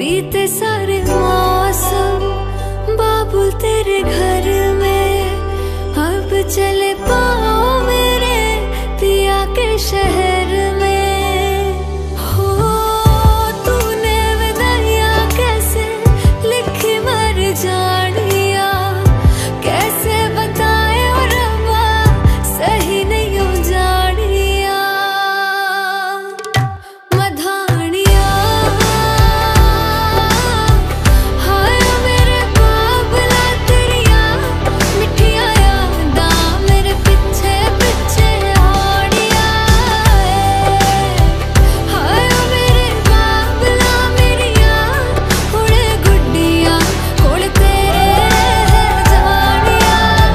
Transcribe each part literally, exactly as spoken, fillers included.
बीते सारे मौसम बाबुल तेरे घर में, अब चले पाओ मेरे पिया के शहर में। हो तूने विदाइया कैसे लिखी मर जानिया, कैसे बताए और रब्बा सही नहीं हो जानिया। मधानिया हाय मेरे बाबला तेरिया मिठिया यादा मेरे पिछे पिछे आड़िया। हाय मेरे बाबला मेरिया हुणे गुड्डिया कोल तेरे जानिया।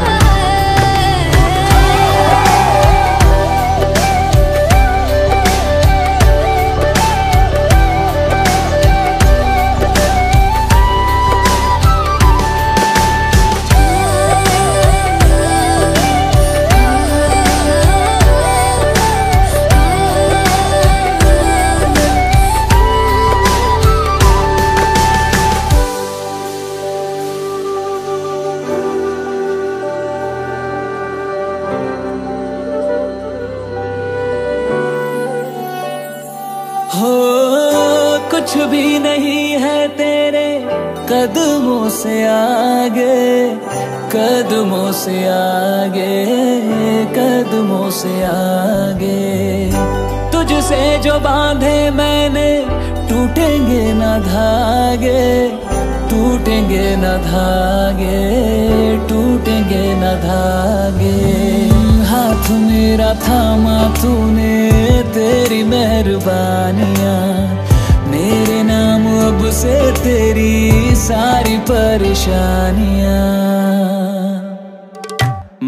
हो कुछ भी नहीं है तेरे कदमों से आगे, कदमों से आगे, कदमों से आगे। तुझसे जो बांधे मैंने टूटेंगे न धागे, टूटेंगे न धागे, टूटेंगे न धागे। हाथ मेरा थामा तूने तेरी मेहरबानियां, मेरे नाम अब से तेरी सारी परेशानियां।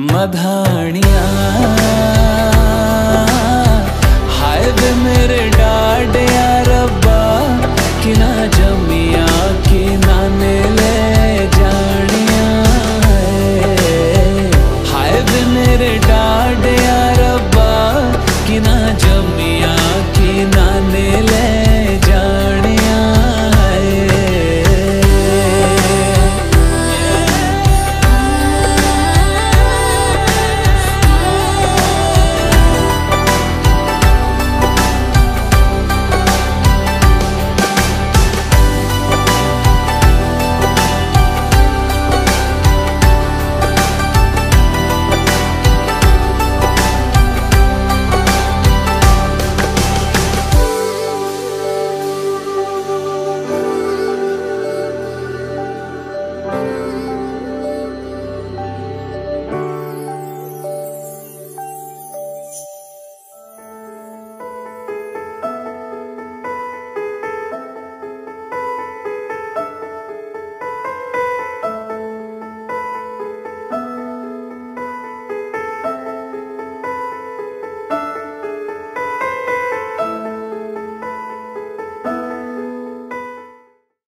मधानियां हाय वे मेरे डा